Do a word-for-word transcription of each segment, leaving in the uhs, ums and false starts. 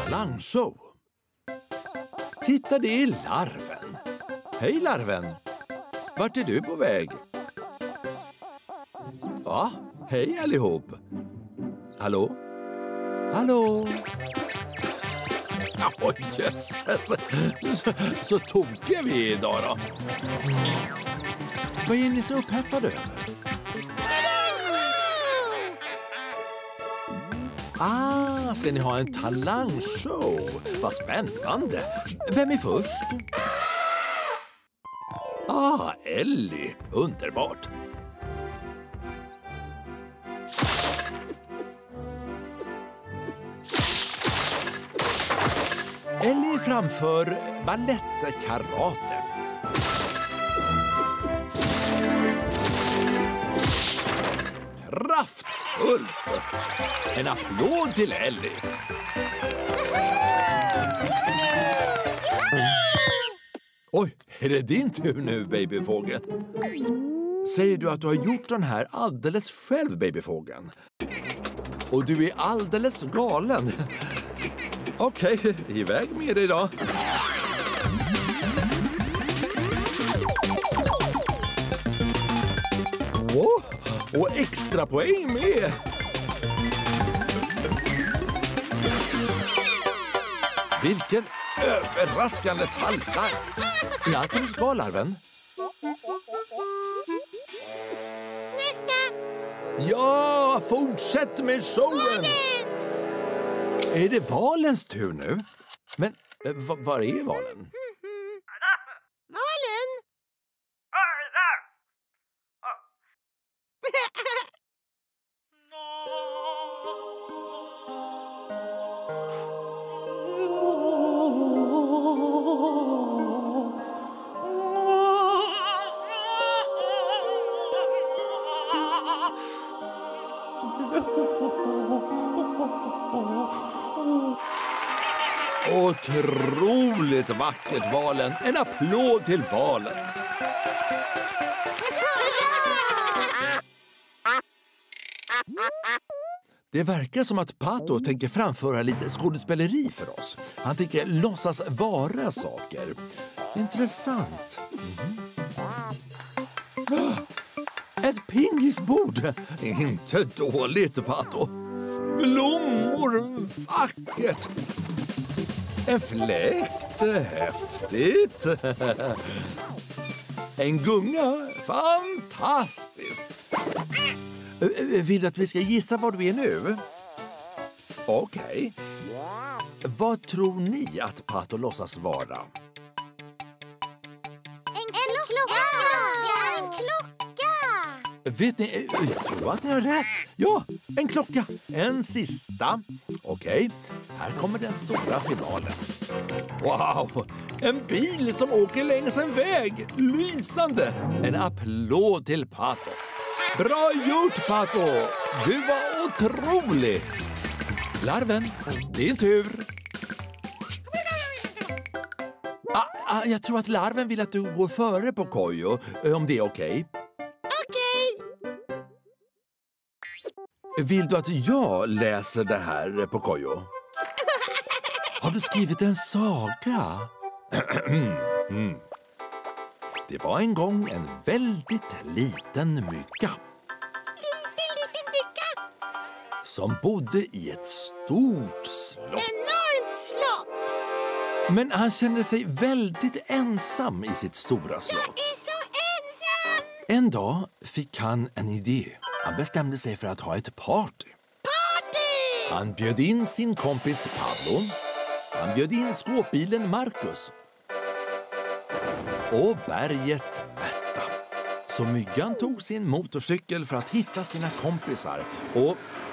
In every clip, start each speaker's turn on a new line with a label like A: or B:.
A: talangshow. Titta, det är larven. Hej larven. Vart är du på väg? Ja, hej allihop. Hallå? Hallå? Åh, oh, jösses. Så, så tokiga vi är idag då. Vad är ni så upphetsade över? Ah, ska ni ha en talangshow? Vad spännande. Vem är först? Ah, Ellie. Underbart. Ellie framför ballettkarate. Kraftfullt. En applåd till Ellie. Oj, är det din tur nu, babyfågel? Säger du att du har gjort den här alldeles själv, babyfågeln? Och du är alldeles galen. Okej, okay, iväg med dig då. Wow, och extra poäng med. Vilken överraskande talang. Är allt som ska, larven?
B: Nästa!
A: Ja, fortsätt med showen!
B: Valen!
A: Är det valens tur nu? Men eh, var är valen?
B: Mm-hmm. Valen?
A: Otroligt vackert, valen. En applåd till valen. Det verkar som att Pato tänker framföra lite skådespeleri för oss. Han tänker låtsas vara saker. Intressant. Mm. Ett pingisbord. Inte dåligt, Pato. Blommor, vackert. En fläkt, häftigt. En gunga, fantastiskt. Vill du att vi ska gissa var du är nu? Okej. Okay. Vad tror ni att Pato låtsas vara?
B: En klocka! Det är en klocka!
A: Vet ni, jag tror att ni har rätt. Ja, en klocka. En sista. Okej, okay. Här kommer den stora finalen. Wow, en bil som åker längs en väg. Lysande. En applåd till Pato. Bra gjort, Pato. Du var otrolig. Larven, din tur. Ah, ah, jag tror att larven vill att du går före på Kojo, om det är okej. Okay. Vill du att jag läser det här på Kojo? Har du skrivit en saga? mm. Det var en gång en väldigt liten mygga.
B: Liten, liten mygga?
A: Som bodde i ett stort slott.
B: Enormt slott!
A: Men han kände sig väldigt ensam i sitt stora slott.
B: Jag är så ensam!
A: En dag fick han en idé. Han bestämde sig för att ha ett party.
B: Party!
A: Han bjöd in sin kompis Pablo. Han bjöd in skåpbilen Marcus. Och berget Märta. Så myggan tog sin motorcykel för att hitta sina kompisar. Och...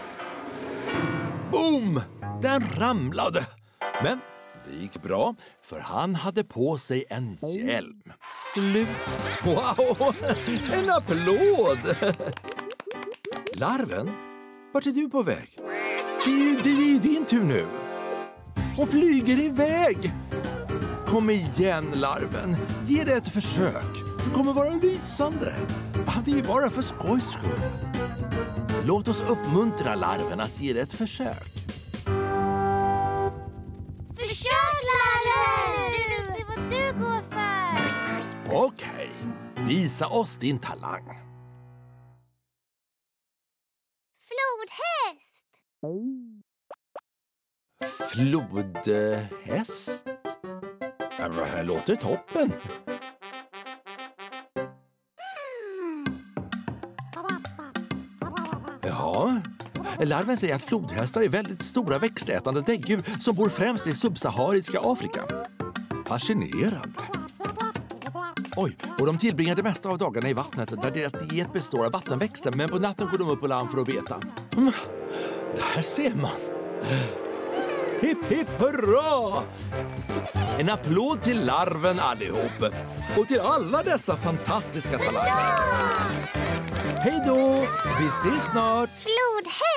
A: boom! Den ramlade. Men det gick bra, för han hade på sig en hjälm. Slut. Wow! En applåd! Larven, vart är du på väg? Det är ju, det är ju din tur nu. Och flyger iväg. Kom igen, larven. Ge det ett försök. Det kommer vara lysande. Det är bara för skojs skull. Låt oss uppmuntra larven att ge det ett försök. Visa oss din talang.
B: Flodhäst.
A: Flodhäst? Ja, men det här låter toppen. Ja, larven säger att flodhästar är väldigt stora växtätande däggdjur som bor främst i subsahariska Afrika. Fascinerande. Oj, och de tillbringar det mesta av dagarna i vattnet där deras diet består av vattenväxter, men på natten går de upp på land för att beta. Mm, där ser man. Hipp, hipp, hurra! En applåd till larven allihop. Och till alla dessa fantastiska talanger. Hej då! Vi ses snart!
B: Flodhäst.